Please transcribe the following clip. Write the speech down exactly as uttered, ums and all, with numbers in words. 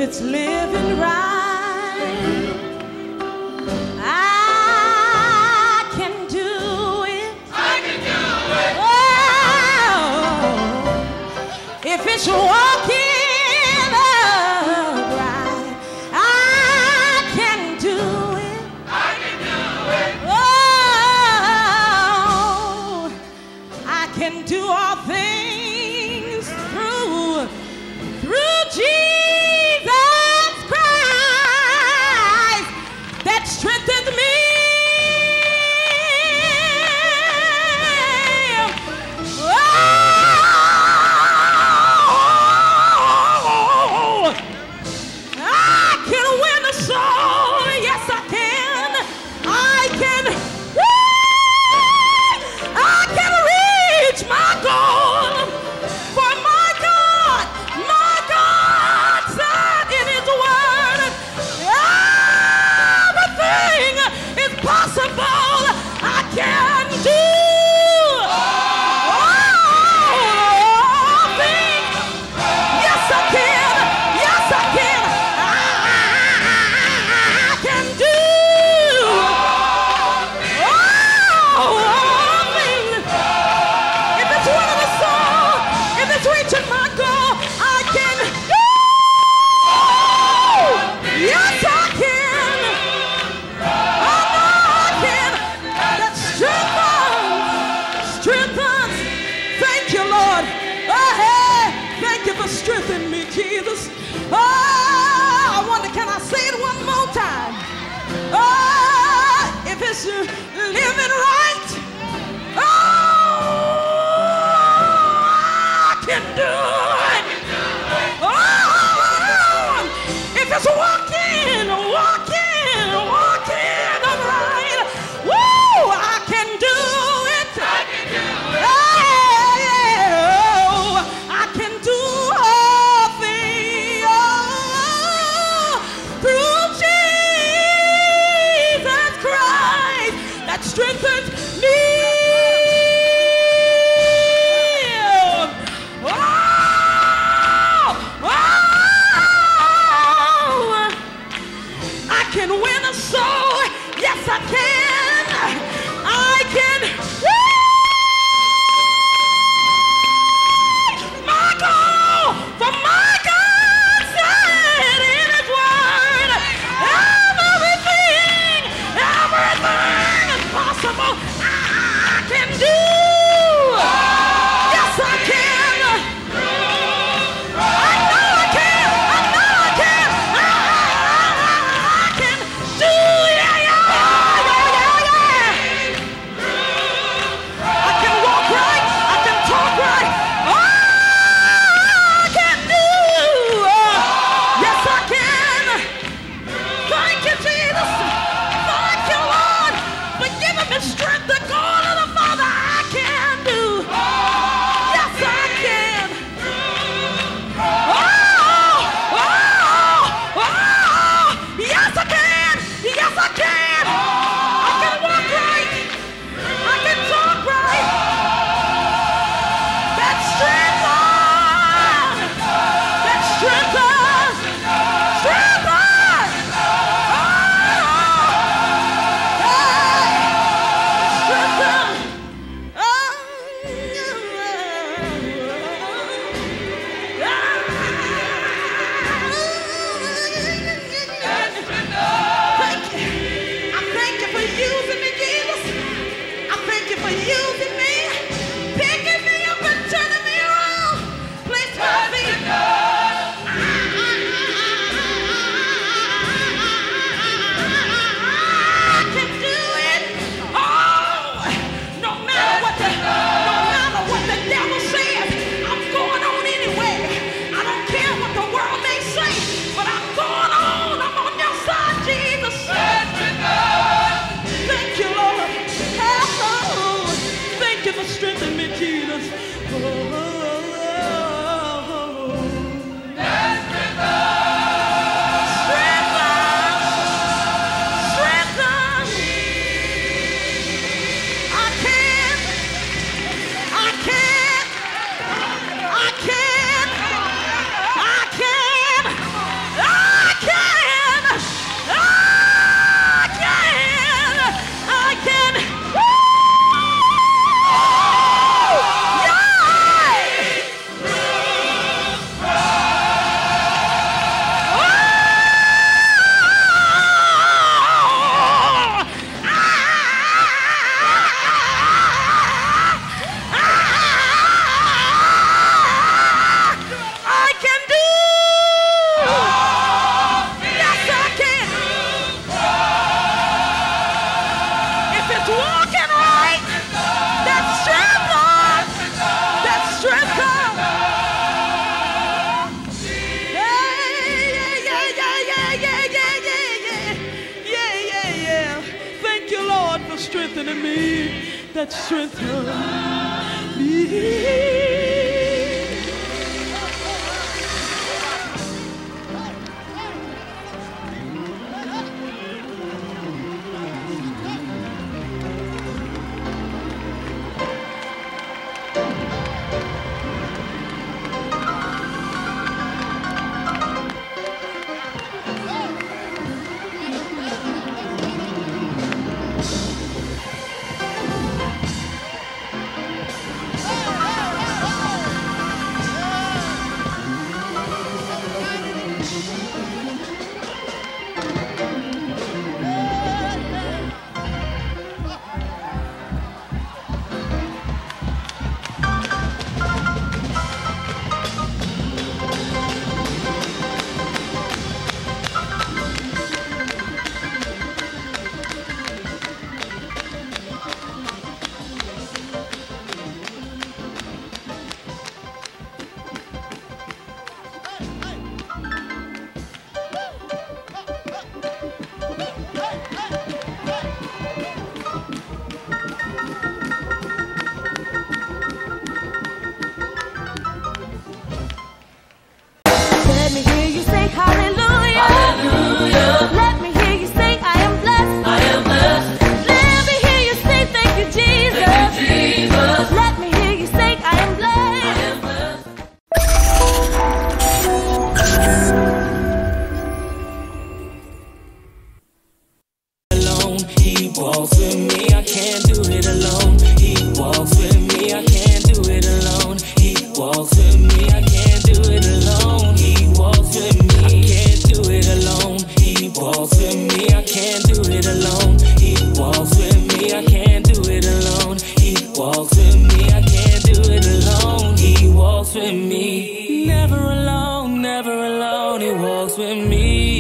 it's living right. If it's walking upright, I can do it. I can do it. Oh, I can do all things through, through Jesus Christ that strengthens me. Strengthen me, Jesus. Oh, I wonder, can I say it one more time? Oh, if it's living right, oh, I can do it. Oh, if it's walking, walking, walking upright, woo, I can do it. I can do it. Oh, I can do strengthens me. Oh, oh, I can win a soul. Yes, I can. I can. My goal for my God said in His word, everything, everything possible I can do. Yes, I can. I know I can. I know I can. I, I can do. Yeah, yeah, yeah, yeah, yeah. I can walk right. I can talk right. Oh, I can do. Yes, I can. Thank you, Jesus. Thank you, Lord. Give me strength to go to the Father. I can do. Yes, I can. Oh, oh, oh, yes, I can. Yes, I can. I can walk right. I can talk right. That strength on. That strength on. Strength on. I can, I can, that's walking right. That's strength, Lord. That's strength, God. Yeah, yeah, yeah, yeah, yeah, yeah, yeah, yeah, yeah, yeah, yeah. Thank you, Lord, for strengthening me. That strengthens me. Never alone, never alone, he walks with me.